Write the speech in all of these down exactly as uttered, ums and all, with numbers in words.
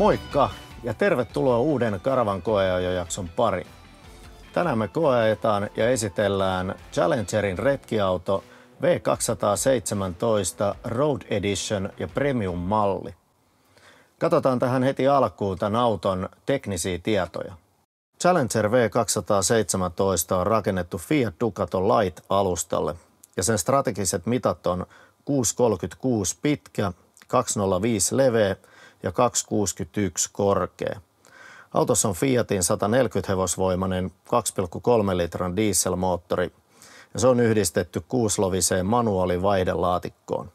Moikka ja tervetuloa uuden Karavan koeajojakson pariin. Tänään me koeajetaan ja esitellään Challengerin retkiauto V kaksisataaseitsemäntoista Road Edition ja Premium-malli. Katsotaan tähän heti alkuun tämän auton teknisiä tietoja. Challenger V kaksisataaseitsemäntoista on rakennettu Fiat Ducato Light-alustalle ja sen strategiset mitat on kuusi kolmekymmentäkuusi pitkä, kaksi nolla viisi leveä ja kaksi kuusikymmentäyksi korkea. Autossa on Fiatin sata neljäkymmentä hevosvoimainen kaksi pilkku kolme litran dieselmoottori ja se on yhdistetty kuusiloviseen manuaalivaihdelaatikkoon.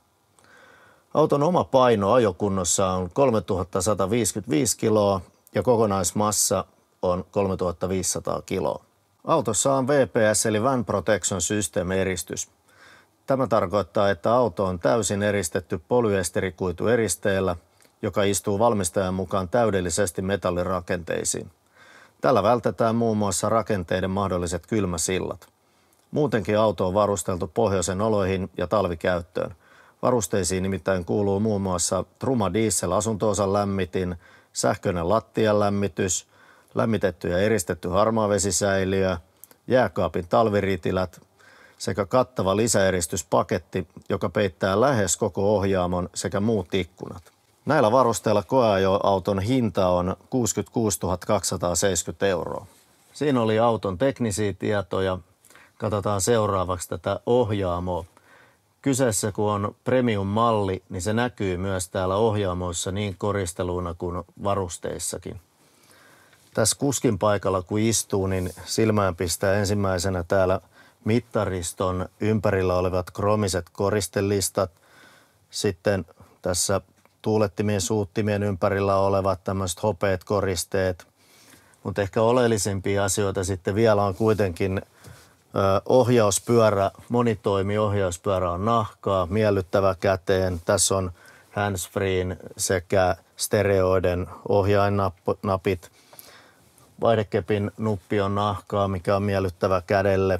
Auton oma paino ajokunnossa on kolmetuhatta viisikymmentäviisi kiloa ja kokonaismassa on kolmetuhatta viisisataa kiloa. Autossa on V P S eli Van Protection System -eristys. Tämä tarkoittaa, että auto on täysin eristetty polyesterikuitueristeellä, joka istuu valmistajan mukaan täydellisesti metallirakenteisiin. Tällä vältetään muun muassa rakenteiden mahdolliset kylmäsillat. Muutenkin auto on varusteltu pohjoisen oloihin ja talvikäyttöön. Varusteisiin nimittäin kuuluu muun muassa Truma Diesel -asunto-osan lämmitin, sähköinen lattian lämmitys, lämmitetty ja eristetty harmaavesisäiliö, jääkaapin talviritilät sekä kattava lisäeristyspaketti, joka peittää lähes koko ohjaamon sekä muut ikkunat. Näillä varusteilla koeajoauton hinta on kuusikymmentäkuusituhatta kaksisataaseitsemänkymmentä euroa. Siinä oli auton teknisiä tietoja. Katsotaan seuraavaksi tätä ohjaamoa. Kyseessä kun on Premium-malli, niin se näkyy myös täällä ohjaamoissa niin koristeluina kuin varusteissakin. Tässä kuskin paikalla kun istuu, niin silmään pistää ensimmäisenä täällä mittariston ympärillä olevat kroomiset koristelistat. Sitten tässä tuulettimien suuttimien ympärillä olevat tämmöiset hopeat koristeet. Mutta ehkä oleellisimpia asioita sitten vielä on kuitenkin ö, ohjauspyörä, monitoimi ohjauspyörä on nahkaa, miellyttävä käteen. Tässä on handsfreen sekä stereoiden ohjainnapit. Vaihdekepin nuppi on nahkaa, mikä on miellyttävä kädelle.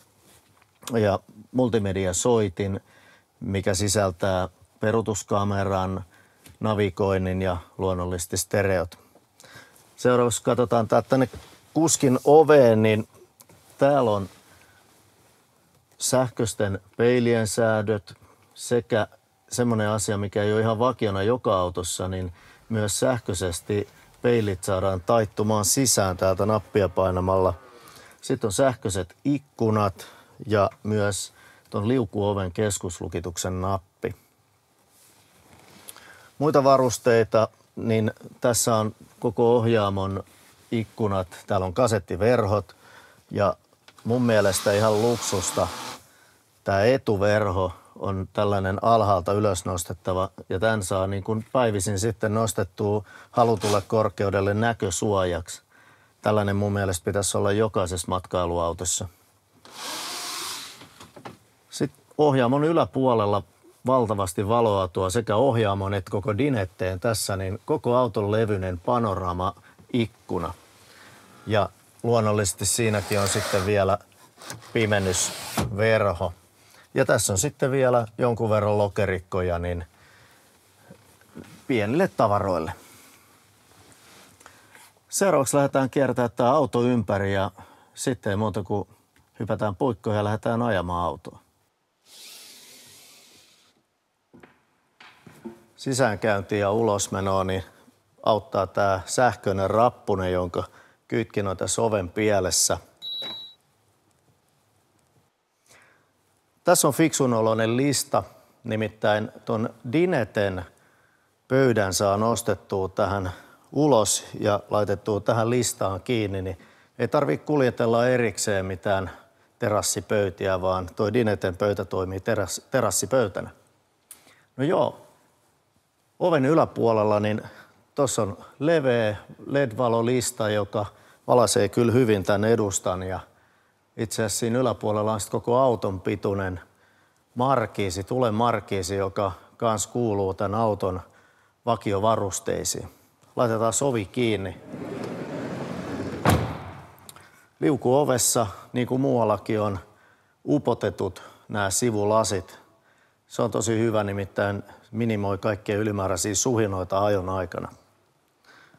Ja multimediasoitin, mikä sisältää peruutuskameran, navigoinnin ja luonnollisesti stereot. Seuraavaksi katsotaan tänne kuskin oveen, niin täällä on sähköisten peilien säädöt sekä semmoinen asia, mikä ei ole ihan vakiona joka autossa, niin myös sähköisesti peilit saadaan taittumaan sisään täältä nappia painamalla. Sitten on sähköiset ikkunat ja myös tuon liukuoven keskuslukituksen nappi. Muita varusteita, niin tässä on koko ohjaamon ikkunat, täällä on kasettiverhot ja mun mielestä ihan luksusta. Tämä etuverho on tällainen alhaalta ylös nostettava ja tämän saa niin kuin päivisin sitten nostettua halutulle korkeudelle näkösuojaksi. Tällainen mun mielestä pitäisi olla jokaisessa matkailuautossa. Sitten ohjaamon yläpuolella valtavasti valoa tuo sekä ohjaamon että koko dinetteen tässä, niin koko auton levyinen panoraama-ikkuna. Ja luonnollisesti siinäkin on sitten vielä pimennysverho. Ja tässä on sitten vielä jonkun verran lokerikkoja niin pienille tavaroille. Seuraavaksi lähdetään kiertämään tämä auto ympäri ja sitten ei muuta kuin hypätään puikkoon ja lähdetään ajamaan autoa. Sisäänkäyntiin ja ulosmenoon niin auttaa tämä sähköinen rappune, jonka kytkin on tässä oven pielessä. Tässä on fiksun oloinen lista, nimittäin tuon dineten pöydän saa nostettua tähän ulos ja laitettua tähän listaan kiinni, niin ei tarvitse kuljetella erikseen mitään terassipöytiä, vaan tuo dineten pöytä toimii teras, terassipöytänä. No joo. Oven yläpuolella niin tuossa on leveä L E D-valolista, joka valaisee kyllä hyvin tämän edustan. Ja itse asiassa siinä yläpuolella on koko auton pituinen markiisi, tulen markiisi, joka kans kuuluu tämän auton vakiovarusteisiin. Laitetaan ovi kiinni. Liukuovessa, niin kuin muuallakin, on upotetut nämä sivulasit. Se on tosi hyvä, nimittäin minimoi kaikkia ylimääräisiä suhinoita ajon aikana.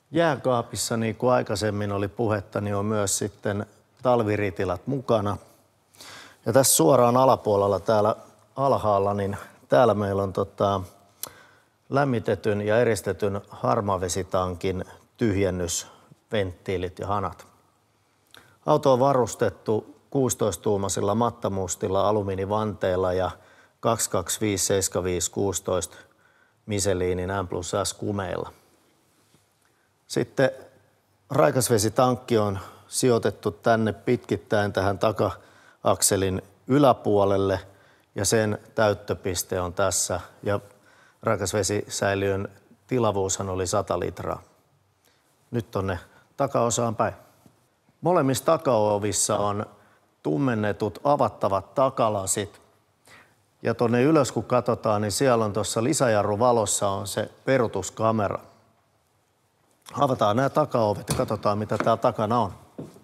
Jääkaapissa, niin kuin aikaisemmin oli puhetta, niin on myös sitten talviritilat mukana. Ja tässä suoraan alapuolella täällä alhaalla, niin täällä meillä on tota, lämmitetyn ja eristetyn harmavesitankin tyhjennysventtiilit ja hanat. Auto on varustettu kuusitoista-tuumaisilla mattamustilla alumiinivanteilla ja kaksi kaksi viisi seitsemän viisi kuusitoista Micheliinin M plus S kumeilla. Sitten raikasvesitankki on sijoitettu tänne pitkittäin tähän taka-akselin yläpuolelle ja sen täyttöpiste on tässä ja raikasvesisäiliön tilavuushan oli sata litraa. Nyt tonne takaosaan päin. Molemmissa takaovissa on tummennetut avattavat takalasit. Ja tuonne ylös kun katsotaan, niin siellä on tuossa lisäjarruvalossa on se peruutuskamera. Avataan nämä takaovet ja katsotaan mitä täällä takana on.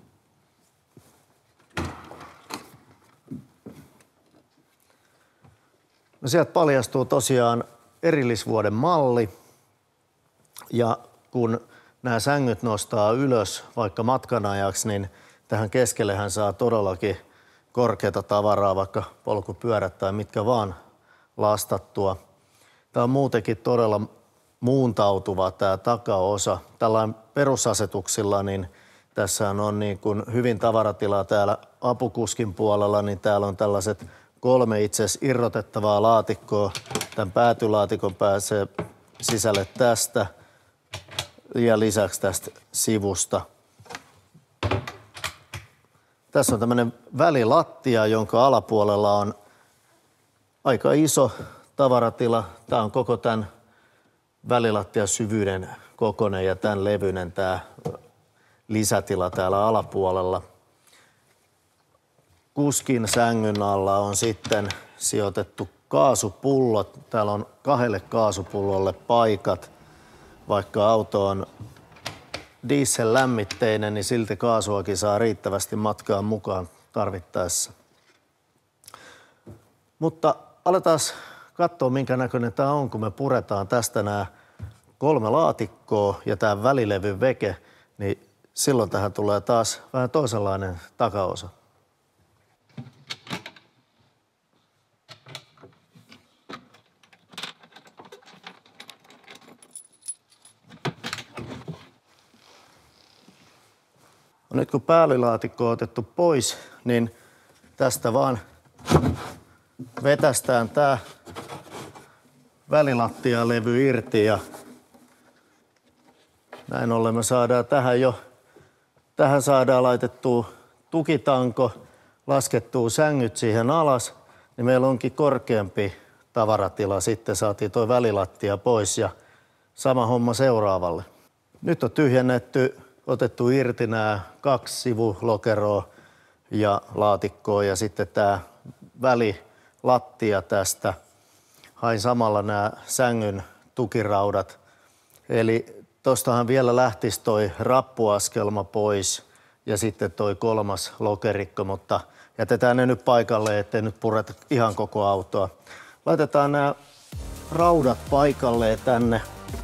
No sieltä paljastuu tosiaan erillisvuoden malli. Ja kun nämä sängyt nostaa ylös vaikka matkan ajaksi, niin tähän keskellehän saa todellakin korkeata tavaraa, vaikka polkupyörät tai mitkä vaan lastattua. Tämä on muutenkin todella muuntautuva tämä takaosa. Tällainen perusasetuksilla, niin tässä on niin kuin hyvin tavaratilaa täällä apukuskin puolella, niin täällä on tällaiset kolme itse asiassa irrotettavaa laatikkoa. Tämän päätylaatikon pääsee sisälle tästä ja lisäksi tästä sivusta. Tässä on tämmöinen välilattia, jonka alapuolella on aika iso tavaratila. Tämä on koko tämän välilattian syvyyden kokoinen ja tämän levyinen tämä lisätila täällä alapuolella. Kuskin sängyn alla on sitten sijoitettu kaasupullot. Täällä on kahdelle kaasupullolle paikat. Vaikka auto on diesellämmitteinen, niin silti kaasuakin saa riittävästi matkaan mukaan tarvittaessa. Mutta aletaan katsoa, minkä näköinen tämä on, kun me puretaan tästä nämä kolme laatikkoa ja tämä välilevyn veke, niin silloin tähän tulee taas vähän toisenlainen takaosa. Nyt kun päällylaatikko on otettu pois, niin tästä vaan vetästään tämä välilattialevy irti ja näin ollen me saadaan tähän jo, tähän saadaan laitettua tukitanko, laskettua sängyt siihen alas, niin meillä onkin korkeampi tavaratila. Sitten saatiin tuo välilattia pois ja sama homma seuraavalle. Nyt on tyhjennetty, otettu irti nämä kaksi sivulokeroa ja laatikkoa ja sitten tämä välilattia tästä. Hain samalla nämä sängyn tukiraudat. Eli tostahan vielä lähtisi toi rappuaskelma pois ja sitten toi kolmas lokerikko, mutta jätetään ne nyt paikalle, ettei nyt pureta ihan koko autoa. Laitetaan nämä raudat paikalleen tänne.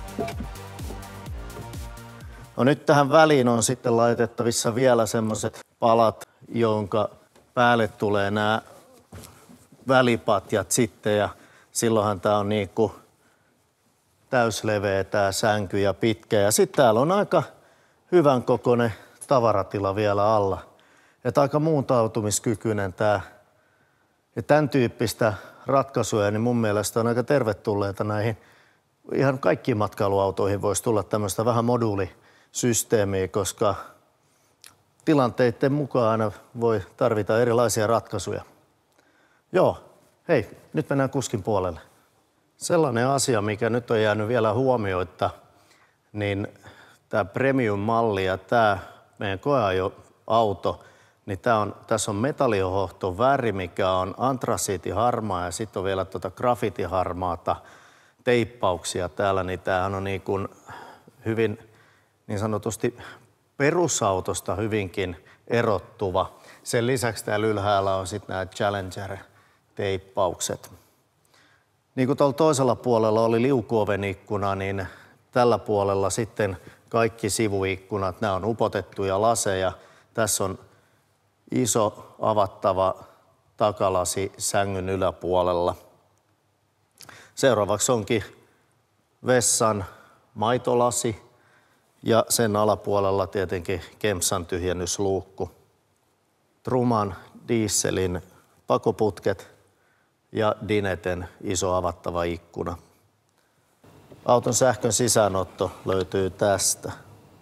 No nyt tähän väliin on sitten laitettavissa vielä semmoiset palat, jonka päälle tulee nämä välipatjat sitten ja silloinhan tää on niinku täysleveä tää sänky ja pitkä. Ja sitten täällä on aika hyvän kokoinen tavaratila vielä alla. Että aika muuntautumiskykyinen tää. Ja tämän tyyppistä ratkaisuja, niin mun mielestä on aika tervetulleita näihin. Ihan kaikkiin matkailuautoihin voisi tulla tämmöistä vähän moduulisysteemiä, koska tilanteiden mukaan aina voi tarvita erilaisia ratkaisuja. Joo, hei, nyt mennään kuskin puolelle. Sellainen asia, mikä nyt on jäänyt vielä huomioitta, niin tämä premium-malli ja tämä meidän koeajo-auto, niin tää on, tässä on metalliohohto väri, mikä on antrasiitiharmaa ja sitten on vielä tuota grafitiharmaata teippauksia täällä, niin tämähän on niin kuin hyvin niin sanotusti perusautosta hyvinkin erottuva. Sen lisäksi täällä ylhäällä on sitten nämä Challenger-teippaukset. Niin kuin tuolla toisella puolella oli liukuovenikkuna, niin tällä puolella sitten kaikki sivuikkunat, nämä on upotettuja laseja. Tässä on iso avattava takalasi sängyn yläpuolella. Seuraavaksi onkin vessan maitolasi ja sen alapuolella tietenkin Kempsan tyhjennysluukku. Truman dieselin pakoputket ja Dineten iso avattava ikkuna. Auton sähkön sisäänotto löytyy tästä.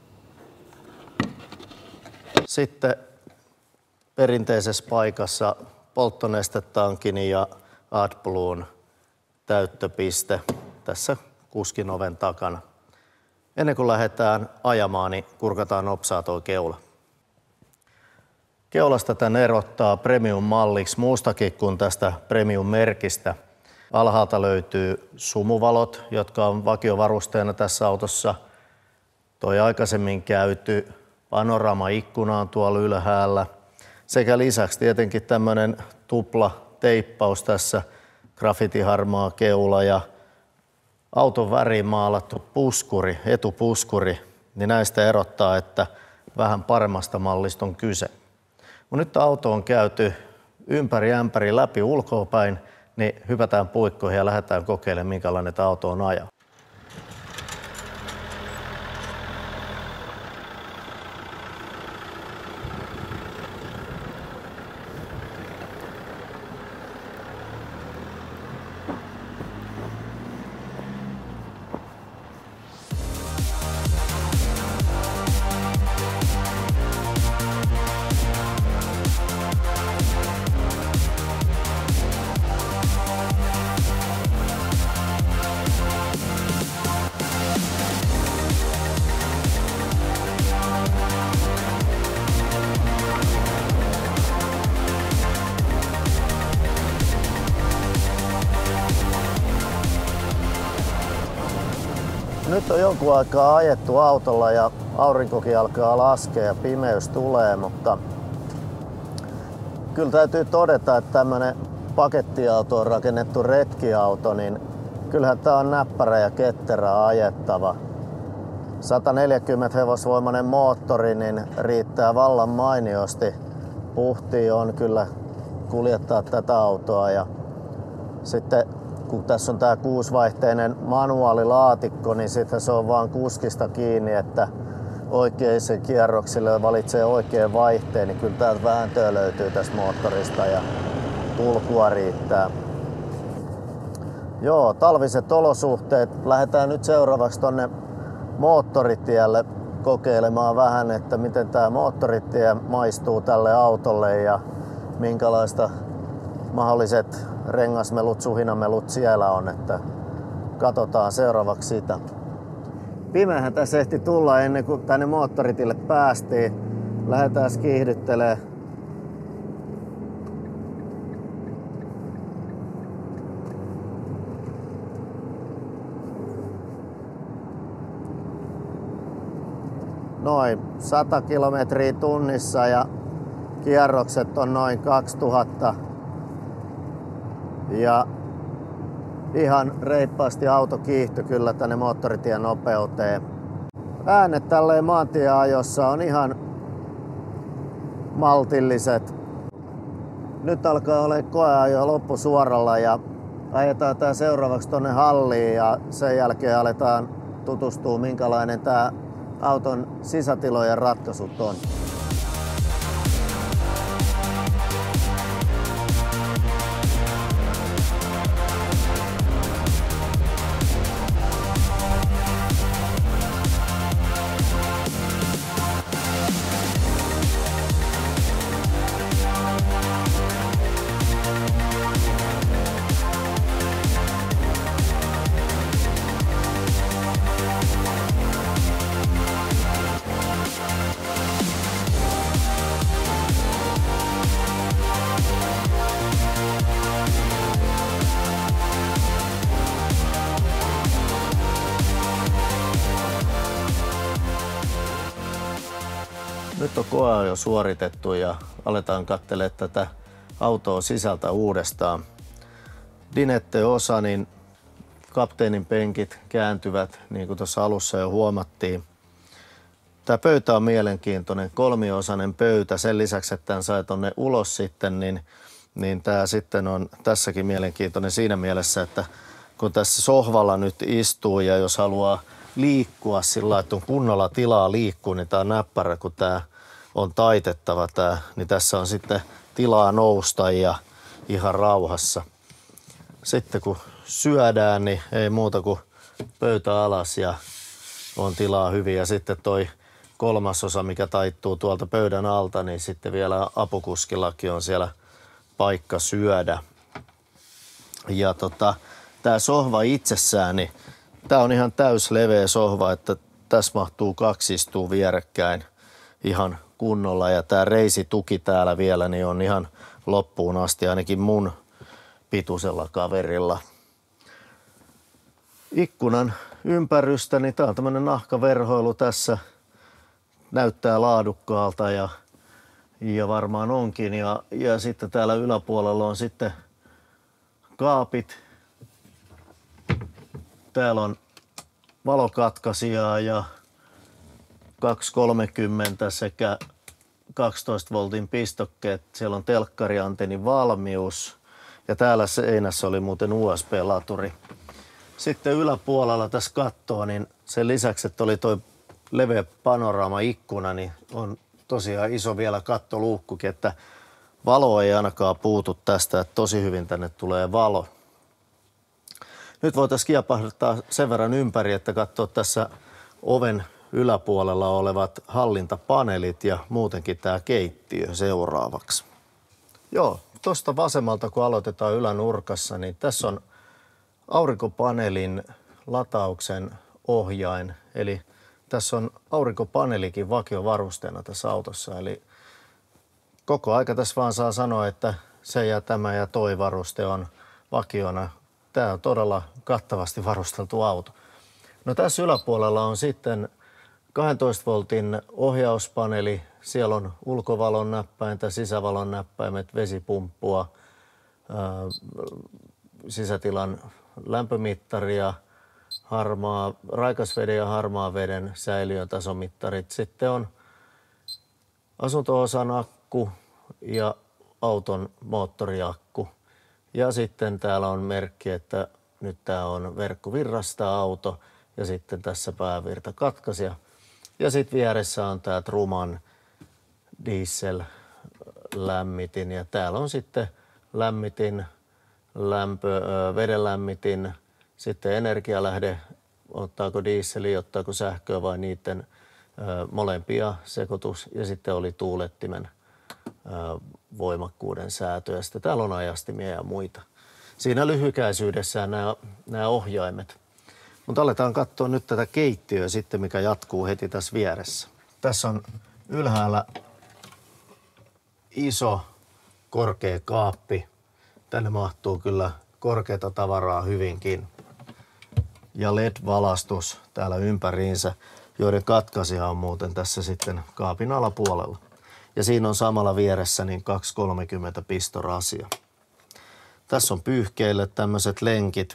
Sitten perinteisessä paikassa polttonestetankin ja AdBluen täyttöpiste tässä kuskin oven takana. Ennen kuin lähdetään ajamaan, niin kurkataan nopsaa tuo keula. Keulasta tän erottaa Premium-malliksi muustakin kuin tästä Premium-merkistä. Alhaalta löytyy sumuvalot, jotka on vakiovarusteena tässä autossa. Toi aikaisemmin käyty panoramaikkuna on tuolla ylhäällä. Sekä lisäksi tietenkin tämmöinen tupla teippaus tässä, grafitiharmaa keula ja auton väriin maalattu puskuri, etupuskuri, niin näistä erottaa, että vähän paremmasta mallista on kyse. Mutta nyt auto on käyty ympäri ämpäri läpi ulkoapäin, niin hypätään puikkoihin ja lähdetään kokeilemaan, minkälainen tämä auto on ajaa. Nyt on jonkun aikaa ajettu autolla ja aurinkokin alkaa laskea ja pimeys tulee, mutta kyllä täytyy todeta, että tämmönen pakettiauto on rakennettu retkiauto, niin kyllähän tää on näppärä ja ketterä ajettava. sata neljäkymmentä hevosvoimainen moottori niin riittää vallan mainiosti. Puhtia on kyllä kuljettaa tätä autoa ja sitten kun tässä on tää kuusivaihteinen manuaalilaatikko, niin sitten se on vaan kuskista kiinni, että oikeisiin kierroksille valitsee oikean vaihteen, niin kyllä täältä vääntöä löytyy tästä moottorista ja tulkua riittää. Joo, talviset olosuhteet. Lähdetään nyt seuraavaksi tonne moottoritielle kokeilemaan vähän, että miten tää moottoritie maistuu tälle autolle ja minkälaista mahdolliset rengasmelut, suhinamelut siellä on, että katsotaan seuraavaksi sitä. Pimeähän tässä ehti tulla ennen kuin tänne moottoritille päästiin. Lähdetään kiihdyttelemään. Noin sata kilometriä tunnissa ja kierrokset on noin kaksituhatta. Ja ihan reippaasti auto kiihtyi kyllä tänne moottoritien nopeuteen. Äänet tälleen maantieajossa on ihan maltilliset. Nyt alkaa olla koeajo loppusuoralla ja ajetaan tää seuraavaksi tonne halliin ja sen jälkeen aletaan tutustua minkälainen tää auton sisätilojen ratkaisut on. Nyt on koeajo suoritettu ja aletaan katselemaan tätä autoa sisältä uudestaan. Dinette-osa, niin kapteenin penkit kääntyvät, niin kuin tuossa alussa jo huomattiin. Tämä pöytä on mielenkiintoinen, kolmiosainen pöytä. Sen lisäksi, että tämän sai tonne ulos sitten, niin, niin tämä sitten on tässäkin mielenkiintoinen siinä mielessä, että kun tässä sohvalla nyt istuu ja jos haluaa liikkua sillä lailla, että on kunnolla tilaa liikkua, niin tämä on näppärä, kun tämä on taitettava tämä, niin tässä on sitten tilaa nousta ja ihan rauhassa. Sitten kun syödään, niin ei muuta kuin pöytä alas ja on tilaa hyvin. Ja sitten toi kolmasosa, mikä taittuu tuolta pöydän alta, niin sitten vielä apukuskillakin on siellä paikka syödä. Ja tota, tää sohva itsessään, niin tää on ihan täysleveä sohva, että tässä mahtuu kaksi istua vierekkäin ihan kunnolla. Ja tää reisituki täällä vielä niin on ihan loppuun asti, ainakin mun pituisella kaverilla. Ikkunan ympärystä, niin tää on tämmönen nahkaverhoilu tässä. Näyttää laadukkaalta ja, ja varmaan onkin. Ja, ja sitten täällä yläpuolella on sitten kaapit. Täällä on valokatkaisijaa ja kaksisataakolmekymmentä sekä kaksitoista voltin pistokkeet. Siellä on telkkariantennin valmius ja täällä seinässä oli muuten U S B-laturi. Sitten yläpuolella tässä kattoo, niin sen lisäksi, että oli toi leveä panoraama-ikkuna, niin on tosiaan iso vielä kattoluukkukin, että valo ei ainakaan puutu tästä, että tosi hyvin tänne tulee valo. Nyt voitaisiin kiepahduttaa sen verran ympäri, että katsoa tässä oven yläpuolella olevat hallintapaneelit ja muutenkin tämä keittiö seuraavaksi. Joo, tuosta vasemmalta kun aloitetaan ylänurkassa, niin tässä on aurinkopaneelin latauksen ohjain, eli tässä on aurinkopaneelikin vakiovarusteena tässä autossa, eli koko aika tässä vaan saa sanoa, että se ja tämä ja toi varuste on vakiona. Tämä on todella kattavasti varusteltu auto. No tässä yläpuolella on sitten kahdentoista voltin ohjauspaneeli. Siellä on ulkovalon näppäintä, sisävalon näppäimet, vesipumppua, sisätilan lämpömittaria, harmaa, raikasveden ja harmaan veden säiliön tasomittarit. Sitten on asunto-osan akku ja auton moottoriakku. Ja sitten täällä on merkki, että nyt tämä on verkkovirrasta auto ja sitten tässä päävirta katkaisija. Ja sitten vieressä on tämä Truman diesel-lämmitin ja täällä on sitten lämmitin, lämpö, vedenlämmitin, sitten energialähde, ottaako dieseliä, ottaako sähköä vai niiden molempia sekoitus ja sitten oli tuulettimen voimakkuuden säätö ja sitten täällä on ajastimia ja muita. Siinä lyhykäisyydessään nämä, nämä ohjaimet. Mutta aletaan katsoa nyt tätä keittiöä sitten, mikä jatkuu heti tässä vieressä. Tässä on ylhäällä iso korkea kaappi. Tänne mahtuu kyllä korkeata tavaraa hyvinkin. Ja L E D-valastus täällä ympäriinsä, joiden katkaisija on muuten tässä sitten kaapin alapuolella. Ja siinä on samalla vieressä niin kaksisataakolmekymmentä pistorasia. Tässä on pyyhkeille tämmöiset lenkit.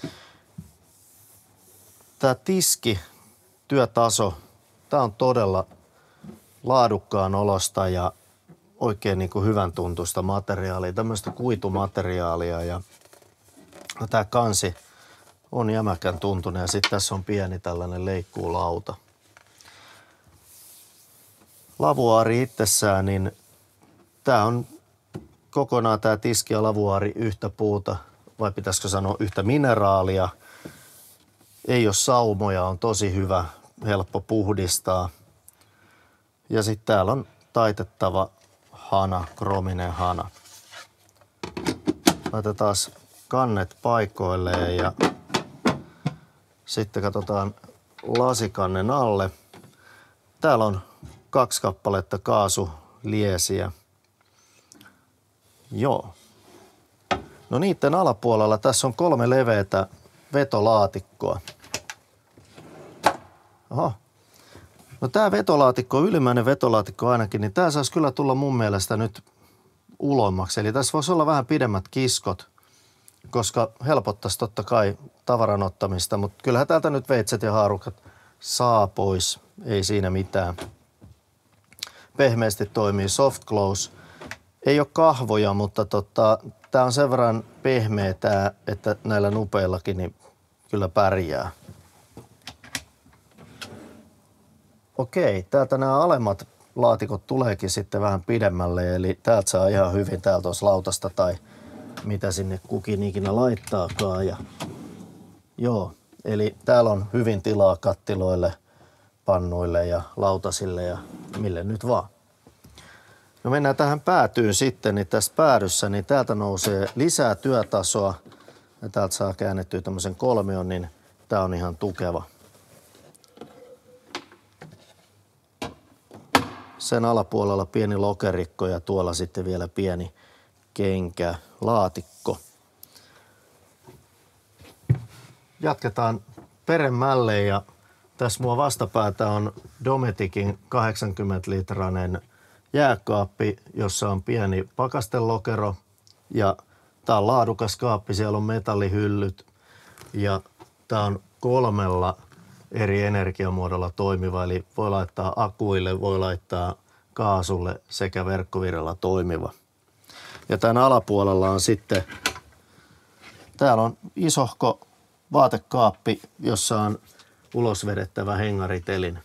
Tämä tiski, työtaso, tämä on todella laadukkaan olosta ja oikein niin kuin hyvän tuntuista materiaalia, tämmöistä kuitumateriaalia. Ja tämä kansi on jämäkän tuntunen ja sitten tässä on pieni tällainen leikkuulauta. Lavuaari itsessään, niin tämä on kokonaan tämä tiski ja lavuaari yhtä puuta, vai pitäisikö sanoa yhtä mineraalia. Ei ole saumoja, on tosi hyvä, helppo puhdistaa. Ja sitten täällä on taitettava hana, krominen hana. Laitetaan kannet paikoilleen ja sitten katsotaan lasikannen alle. Täällä on kaksi kappaletta kaasuliesiä. Joo. No niiden alapuolella tässä on kolme leveätä vetolaatikkoa. Oho. No tää vetolaatikko, ylimmäinen vetolaatikko ainakin, niin tää saisi kyllä tulla mun mielestä nyt ulommaksi. Eli tässä voisi olla vähän pidemmät kiskot, koska helpottaisi totta kai tavaran ottamista, mutta kyllähän täältä nyt veitset ja haarukat saa pois ei siinä mitään. Pehmeästi toimii soft close. Ei ole kahvoja, mutta tota, tää on sen verran pehmeä tää, että näillä nupeillakin niin kyllä pärjää. Okei, täältä nämä alemmat laatikot tuleekin sitten vähän pidemmälle, eli täältä saa ihan hyvin täältä olisi lautasta tai mitä sinne kukin ikinä laittaakaan. Ja joo, eli täällä on hyvin tilaa kattiloille, pannuille ja lautasille ja mille nyt vaan. No mennään tähän päätyyn sitten, niin tässä päädyssä niin täältä nousee lisää työtasoa ja täältä saa käännettyä tämmöisen kolmion, niin tää on ihan tukeva. Sen alapuolella pieni lokerikko ja tuolla sitten vielä pieni kenkä, laatikko. Jatketaan peremmälle ja tässä mua vastapäätä on Dometicin kahdeksankymmentä litrainen jääkaappi, jossa on pieni pakastelokero ja tää on laadukas kaappi, siellä on metallihyllyt ja tää on kolmella eri energiamuodolla toimiva, eli voi laittaa akuille, voi laittaa kaasulle sekä verkkovirralla toimiva. Ja tämän alapuolella on sitten, täällä on isohko vaatekaappi, jossa on ulosvedettävä hengaritelin.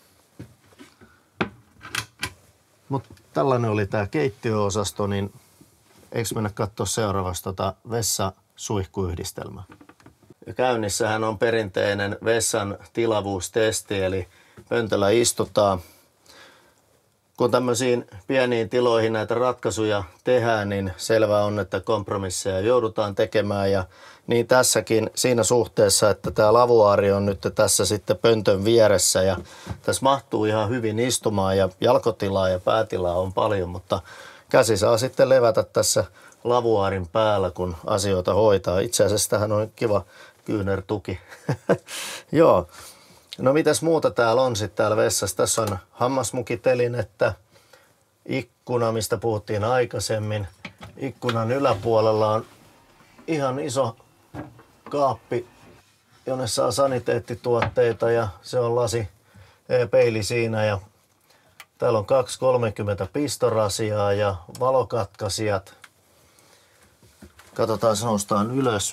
Mutta tällainen oli tämä keittiöosasto, niin eikö mennä katsoa seuraavasta tota vessasuihkuyhdistelmää? Ja käynnissähän on perinteinen vessan tilavuustesti, eli pöntöllä istutaan. Kun tämmöisiin pieniin tiloihin näitä ratkaisuja tehdään, niin selvää on, että kompromisseja joudutaan tekemään. Ja niin tässäkin siinä suhteessa, että tämä lavuaari on nyt tässä sitten pöntön vieressä ja tässä mahtuu ihan hyvin istumaan ja jalkotilaa ja päätilaa on paljon, mutta käsi saa sitten levätä tässä lavuaarin päällä, kun asioita hoitaa. Itse asiassa tähän on kiva kyynärtuki. Joo. No mitäs muuta täällä on sitten täällä vessassa? Tässä on hammasmukitelinettä, ikkuna, mistä puhuttiin aikaisemmin. Ikkunan yläpuolella on ihan iso kaappi, jonne saa saniteettituotteita ja se on lasi peili siinä. Ja täällä on kaksi kolmekymmentä pistorasiaa ja valokatkaisijat. Katsotaan, noustaan ylös.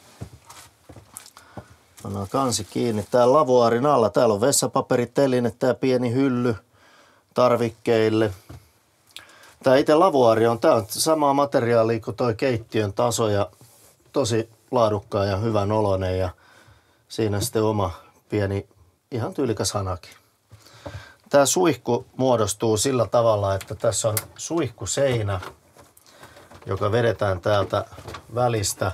Pannaan kansi kiinni. Täällä lavuaarin alla, täällä on vessapaperiteline, tää pieni hylly tarvikkeille. Tää itse lavuaari on, tää on samaa materiaalia kuin toi keittiön taso ja tosi laadukkaan ja hyvän oloinen ja siinä sitten oma pieni ihan tyylikäs hanaki. Tää suihku muodostuu sillä tavalla, että tässä on suihkuseinä, joka vedetään täältä välistä.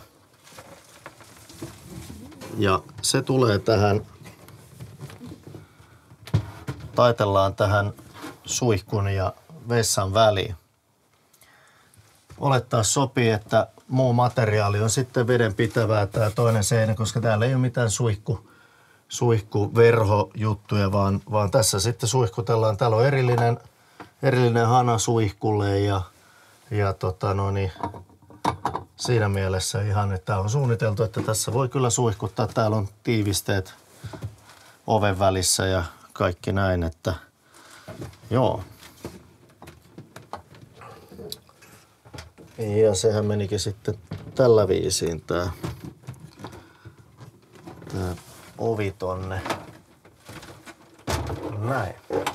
Ja se tulee tähän, taitellaan tähän suihkun ja vessan väliin. Olettaa sopii, että muu materiaali on sitten vedenpitävää tämä toinen seinä, koska täällä ei ole mitään suihku, suihkuverhojuttuja, vaan, vaan tässä sitten suihkutellaan. Täällä on erillinen, erillinen hana suihkulle ja, ja tota no niin, siinä mielessä ihan, että on suunniteltu, että tässä voi kyllä suihkuttaa. Täällä on tiivisteet oven välissä ja kaikki näin, että joo. Ja sehän menikin sitten tällä viisiin tää, tää ovi tonne. Näin.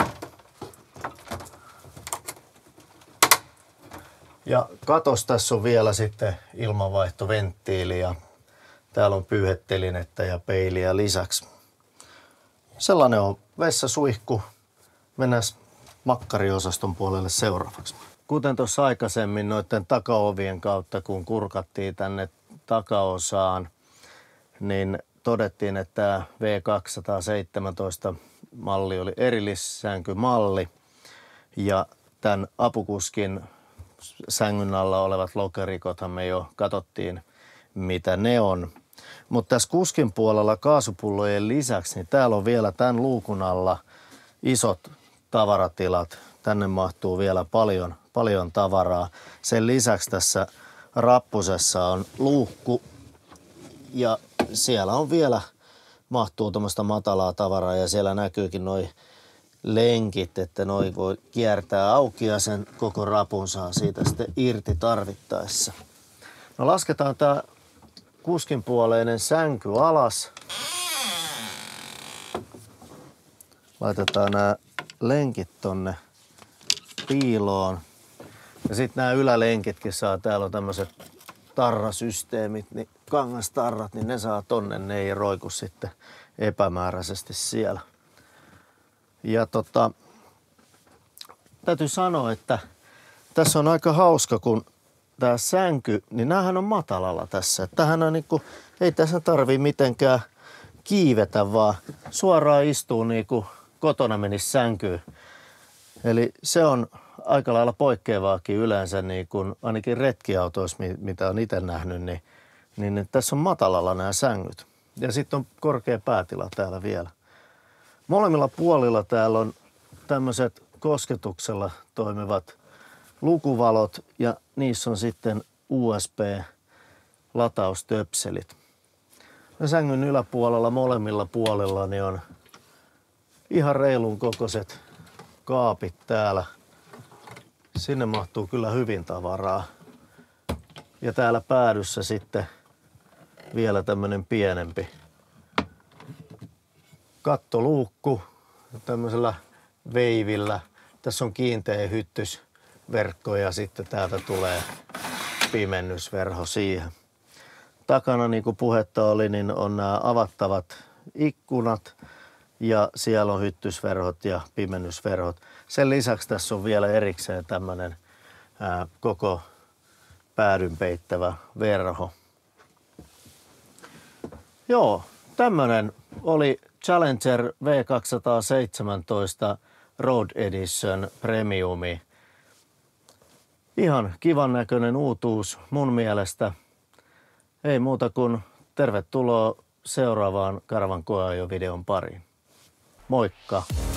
Ja katos, tässä on vielä sitten ilmanvaihtoventtiili ja täällä on pyyhetelinettä ja peiliä lisäksi. Sellainen on vessasuihku. Mennään makkariosaston puolelle seuraavaksi. Kuten tuossa aikaisemmin noiden takaovien kautta, kun kurkattiin tänne takaosaan, niin todettiin, että tämä V kaksisataaseitsemäntoista malli oli erillissänkymalli ja tämän apukuskin sängyn alla olevat lokerikothan me jo katsottiin, mitä ne on. Mutta tässä kuskin puolella kaasupullojen lisäksi, niin täällä on vielä tämän luukun alla isot tavaratilat. Tänne mahtuu vielä paljon, paljon tavaraa. Sen lisäksi tässä rappusessa on luukku ja siellä on vielä, mahtuu tuommoista matalaa tavaraa ja siellä näkyykin noi lenkit, että noi voi kiertää auki ja sen koko rapun saa siitä sitten irti tarvittaessa. No lasketaan tää kuskinpuoleinen sänky alas. Laitetaan nämä lenkit tonne piiloon. Ja sitten nämä ylälenkitkin saa, täällä on tämmöiset tarrasysteemit, niin kangastarrat, niin ne saa tonne, ne ei roiku sitten epämääräisesti siellä. Ja tota, täytyy sanoa, että tässä on aika hauska, kun tää sänky, niin näähän on matalalla tässä. Tähän on niinku, ei tässä tarvii mitenkään kiivetä, vaan suoraan istuu niinku kotona menisi sänkyyn. Eli se on aika lailla poikkeavaakin yleensä, niin kun ainakin retkiautoissa, mitä on itse nähnyt, niin, niin tässä on matalalla nämä sängyt. Ja sitten on korkea päätila täällä vielä. Molemmilla puolilla täällä on tämmöiset kosketuksella toimivat lukuvalot ja niissä on sitten U S B-lataustöpselit. Ja sängyn yläpuolella molemmilla puolilla niin on ihan reilun kokoiset kaapit täällä. Sinne mahtuu kyllä hyvin tavaraa. Ja täällä päädyssä sitten vielä tämmönen pienempi kattoluukku tämmöisellä veivillä. Tässä on kiinteä hyttysverkko ja sitten täältä tulee pimennysverho siihen. Takana, niin kuin puhetta oli, niin on nämä avattavat ikkunat ja siellä on hyttysverhot ja pimennysverhot. Sen lisäksi tässä on vielä erikseen tämmöinen ää, koko päädyn peittävä verho. Joo, tämmöinen oli Challenger V kaksisataaseitsemäntoista Road Edition Premiumi. Ihan kivan näköinen uutuus mun mielestä. Ei muuta kuin tervetuloa seuraavaan Karavan koeajovideon pariin. Moikka!